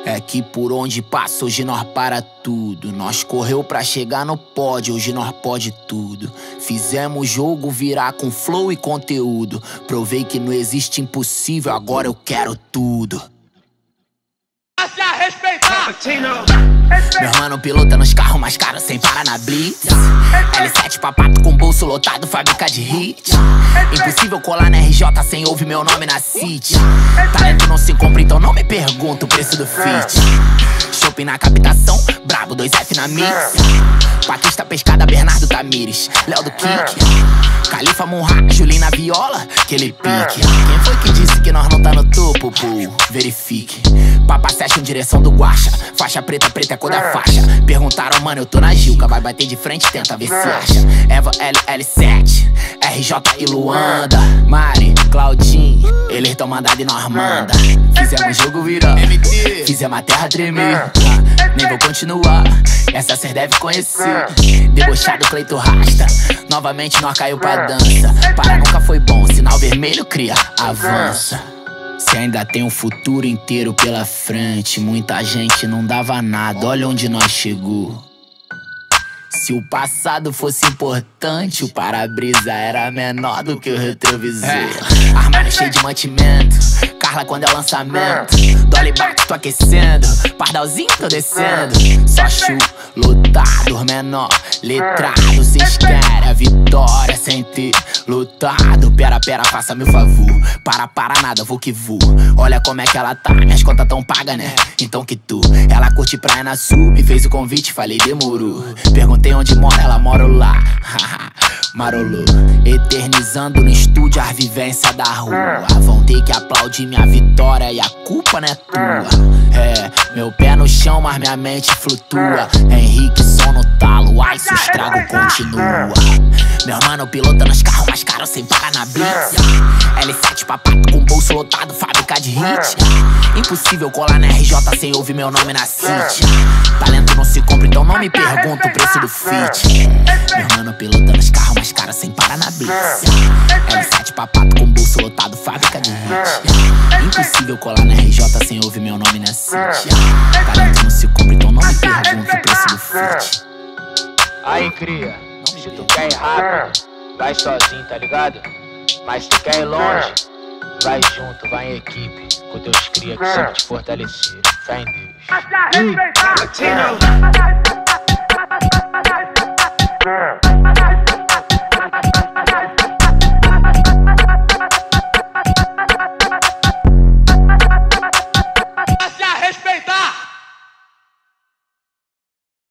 É que por onde passa hoje nós para tudo. Nós correu pra chegar no pódio, hoje nós pode tudo. Fizemos o jogo virar com flow e conteúdo. Provei que não existe impossível, agora eu quero tudo. Se a respeitar! Meu mano pilota nos carros mais caros sem parar na blitz. L7 papato com bolso lotado, fábrica de hit. Impossível colar na RJ sem ouvir meu nome na city. Talento não se compra, então não me pergunta o preço do fit. Shopping na captação, brabo 2F na mix. Paquista pescada, Bernardo Tamires, Léo do Kick. Califa Munra, Julinho na viola, aquele pique. Quem foi que disse que nós não tá no topo, pô? Verifique. Papa Session, direção do Guaxa. Faixa preta, preta é cor da faixa. Perguntaram, mano, eu tô na Gilca. Vai bater de frente, tenta ver se acha. Eva, LL7, RJ e Luanda. Mari, Claudinho, eles tão mandado e nós manda. Fizemos jogo virar, fizemos a terra tremer. Nem vou continuar, essa cês deve conhecer. Debochado Cleito Rasta, novamente nós caiu pra dança. Para nunca foi bom, sinal vermelho cria, avança. Se ainda tem um futuro inteiro pela frente, muita gente não dava nada, olha onde nós chegou. Se o passado fosse importante, o para-brisa era menor do que o retrovisor. Armário cheio de mantimento, Carla quando é lançamento. Dolly bate, tô aquecendo, Pardalzinho tô descendo. Só chu, lotado, menor, letrado. Cês querem a vitória sem ter lutado. Pera, faça-me o favor, para nada, vou que vou. Olha como é que ela tá, minhas contas tão pagas, né? Então que tu, ela curte praia na sul. Me fez o convite, falei demorou. Perguntei onde mora, ela mora lá. Marolô, eternizando no estúdio a vivência da rua. Vão ter que aplaudir minha vitória e a culpa não é tua. É, meu pé no chão, mas minha mente flutua. Henrique, som no talo, ai se o estrago continua. Meu mano pilota nos carros mais caros sem parar na blitz. L7 papato com bolso lotado, fábrica de hit. Impossível colar na RJ sem ouvir meu nome na city. Talento não se compra, então não me pergunta o preço do fit. Meu mano pilota nos carros mais caros sem parar na blitz. L7 papato com bolso lotado, fábrica de hit. Impossível colar na RJ sem ouvir meu nome na city. Talento não se compra, então não me pergunta o preço do fit. Aí cria, se tu quer ir rápido, vai sozinho, tá ligado? Mas se tu quer ir longe, vai junto, vai em equipe, com teus cria que sempre te fortaleceram. Fé em Deus.